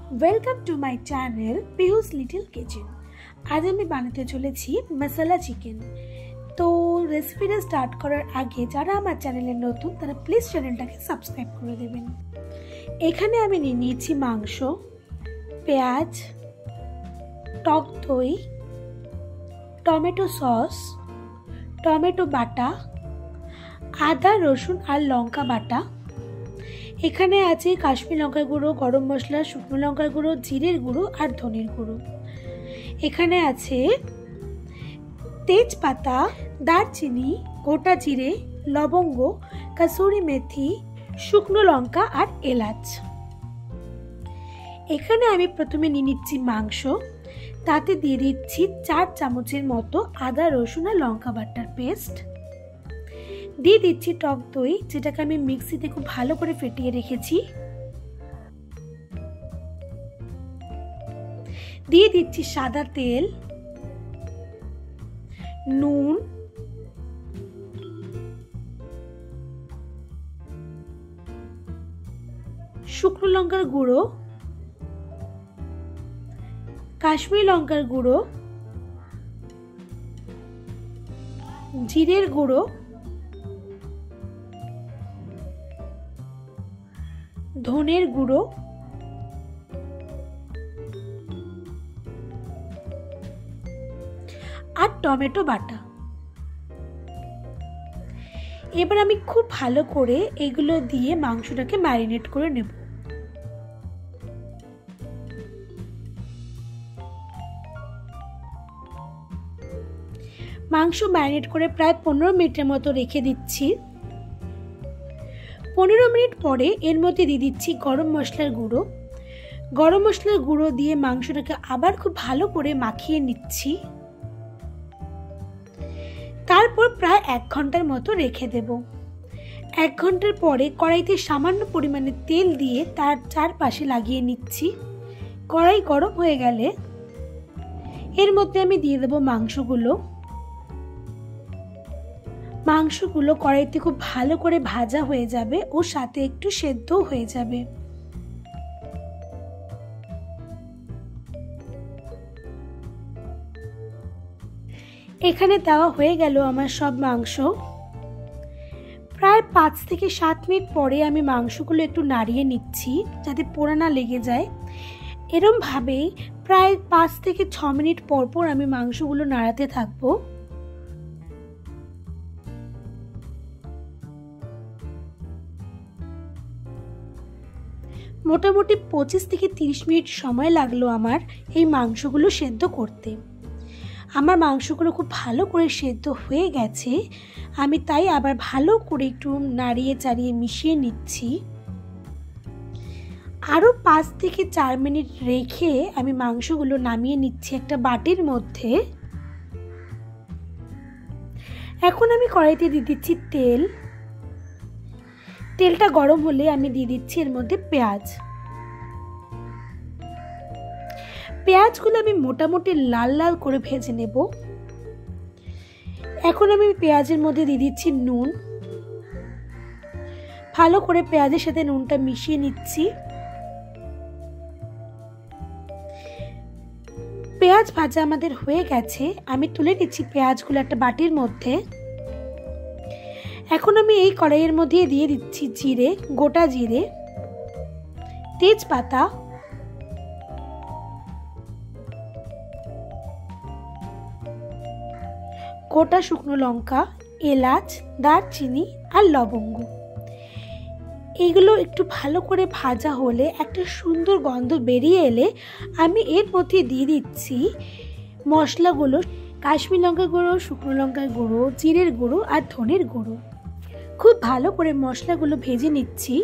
Welcome to my channel Pihu's little kitchen. আজ আমি বানাতে চলেছি মশলা চিকেন। তো রেসিপিটা স্টার্ট করার আগে যারা আমার চ্যানেলে নতুন তারা প্লিজ চ্যানেলটাকে সাবস্ক্রাইব করে দেবেন। এখানে আমি নিয়ে নিয়েছি মাংস, পেঁয়াজ, টক দই, টমেটো সস, টমেটো বাটা, আদা রসুন আর লঙ্কা বাটা। এখানে আছে কাশ্মীর লঙ্কার গুঁড়ো, গরম মশলা, শুকনো লঙ্কার গুঁড়ো, জিরের গুঁড়ো আর ধনের গুঁড়ো। এখানে আছে তেজপাতা, দারচিনি, গোটা জিরে, লবঙ্গ, কাসুরি মেথি, শুকনো লঙ্কা আর এলাচ। এখানে আমি প্রথমে নিয়ে নিচ্ছি মাংস, তাতে দিয়ে দিচ্ছি 4 চামচের মতো আদা রসুন আর লঙ্কা বাটার পেস্ট। দিয়ে দিচ্ছি টক দই, যেটাকে আমি মিক্সিতে খুব ভালো করে ফেটিয়ে রেখেছি। দিয়ে দিচ্ছি সাদা তেল, নুন, শুকনো লঙ্কার গুঁড়ো, কাশ্মীরি লঙ্কার গুঁড়ো, জিরের গুঁড়ো, ধনের গুঁড়ো, আর টমেটো বাটা। এবার আমি খুব ভালো করে এগুলো দিয়ে মাংসটাকে ম্যারিনেট করে নেব। মাংস ম্যারিনেট করে প্রায় 15 মিনিটের মতো রেখে দিচ্ছি। 15 মিনিট পরে এর মধ্যে দিয়ে দিচ্ছি গরম মশলার গুঁড়ো। গরম মশলার গুঁড়ো দিয়ে মাংসটাকে আবার খুব ভালো করে মাখিয়ে নিচ্ছি। তারপর প্রায় 1 ঘন্টার মতো রেখে দেব। 1 ঘন্টার পরে কড়াইতে সামান্য পরিমাণে তেল দিয়ে তার চারপাশে লাগিয়ে নিচ্ছি। কড়াই গরম হয়ে গেলে এর মধ্যে আমি দিয়ে দেব মাংসগুলো কড়াইতে খুব ভালো করে ভাজা হয়ে যাবে ও সাথে একটু সেদ্ধ হয়ে যাবে। এখানে দেওয়া হয়ে গেল আমার সব মাংস। প্রায় 5 থেকে 7 মিনিট পরে আমি মাংসগুলো একটু নাড়িয়ে নিচ্ছি যাতে পোড়া না লেগে যায়। এরকম ভাবেই প্রায় 5 থেকে 6 মিনিট পর পর আমি মাংসগুলো নাড়াতে থাকবো। মোটামুটি 25 থেকে 30 মিনিট সময় লাগলো আমার এই মাংসগুলো সেদ্ধ করতে। আমার মাংসগুলো খুব ভালো করে সেদ্ধ হয়ে গেছে, আমি তাই আবার ভালো করে একটু নাড়িয়ে চাড়িয়ে মিশিয়ে নিচ্ছি। আরও 5 থেকে 4 মিনিট রেখে আমি মাংসগুলো নামিয়ে নিচ্ছি একটা বাটির মধ্যে। এখন আমি কড়াইতে দিয়ে দিচ্ছি তেল। তেলটা গরম হলে আমি দিয়ে দিচ্ছি এর মধ্যে পেঁয়াজগুলো আমি মোটামুটি লাল লাল করে ভেজে নেব। এখন আমি পেঁয়াজের মধ্যে দিয়ে দিচ্ছি নুন। ভালো করে পেঁয়াজের সাথে নুনটা মিশিয়ে নিচ্ছি। পেঁয়াজ ভাজা আমাদের হয়ে গেছে, আমি তুলে নিচ্ছি পেঁয়াজগুলো একটা বাটির মধ্যে। এখন আমি এই কড়াইয়ের মধ্যে দিয়ে দিচ্ছি জিরে, গোটা জিরে, তেজপাতা, গোটা শুকনো লঙ্কা, এলাচ, দারচিনি আর লবঙ্গ। এগুলো একটু ভালো করে ভাজা হলে একটা সুন্দর গন্ধ বেরিয়ে এলে আমি এর মধ্যে দিয়ে দিচ্ছি মশলাগুলো, কাশ্মীর লঙ্কার গুঁড়ো, শুকনো লঙ্কার গুঁড়ো, জিরের গুঁড়ো আর ধনের গুঁড়ো। খুব ভালো করে মশলাগুলো ভেজে নিচ্ছি।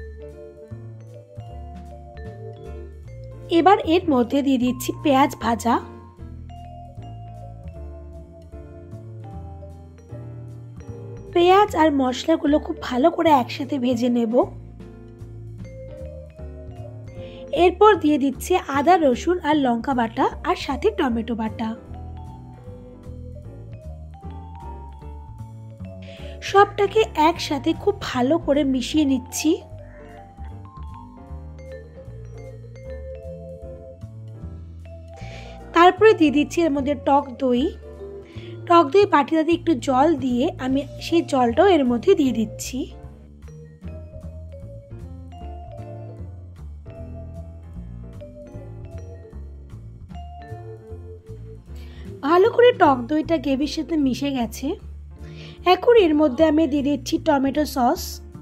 এবার এর মধ্যে দিয়ে দিচ্ছি পেঁয়াজ ভাজা। পেঁয়াজ আর মশলাগুলো খুব ভালো করে একসাথে ভেজে নেব। এরপর দিয়ে দিচ্ছি আদা রসুন আর লঙ্কা বাটা আর সাথে টমেটো বাটা। সবটাকে একসাথে খুব ভালো করে মিশিয়ে নিচ্ছি। তারপরে দিয়ে দিচ্ছি এর মধ্যে টক দই। টক দই বাটিটাতে একটু জল দিয়ে আমি সেই জলটাও এর মধ্যে দিয়ে দিচ্ছি। ভালো করে টক দইটা গ্রেভির সাথে মিশে গেছে। এখন এর মধ্যে আমি দিয়ে দিচ্ছি টমেটো সস।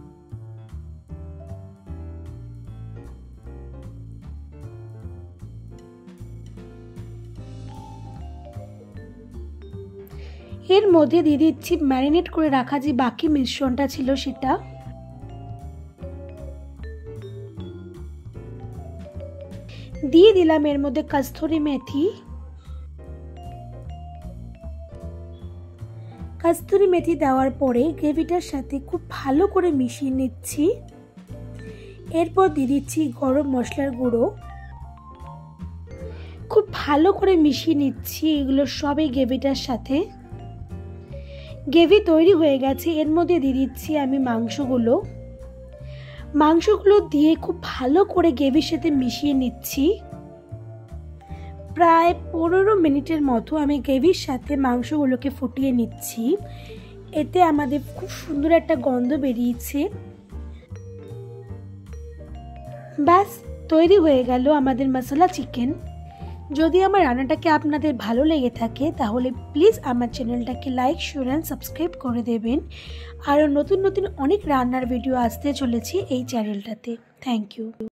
এর মধ্যে দিয়ে দিচ্ছি ম্যারিনেট করে রাখা যে বাকি মিশ্রণটা ছিল সেটা। দিয়ে দিলাম এর মধ্যে কস্তুরি মেথি। কস্তুরি মেথি দেওয়ার পরে গ্রেভিটার সাথে খুব ভালো করে মিশিয়ে নিচ্ছি। এরপর দিয়ে দিচ্ছি গরম মশলার গুঁড়ো। খুব ভালো করে মিশিয়ে নিচ্ছি এগুলো সবই গ্রেভিটার সাথে। গ্রেভি তৈরি হয়ে গেছে। এর মধ্যে দিয়ে দিচ্ছি আমি মাংসগুলো দিয়ে খুব ভালো করে গ্রেভির সাথে মিশিয়ে নিচ্ছি। প্রায় 15 মিনিটের মতো আমি গ্রেভির সাথে মাংসগুলোকে ফুটিয়ে নিচ্ছি। এতে আমাদের খুব সুন্দর একটা গন্ধ বেরিয়েছে। ব্যাস তৈরি হয়ে গেল আমাদের মশলা চিকেন। যদি আমার রান্নাটাকে আপনাদের ভালো লেগে থাকে তাহলে প্লিজ আমার চ্যানেলটাকে লাইক, শেয়ার অ্যান্ড সাবস্ক্রাইব করে দেবেন। আরও নতুন নতুন অনেক রান্নার ভিডিও আসতে চলেছে এই চ্যানেলটাতে। Thank you.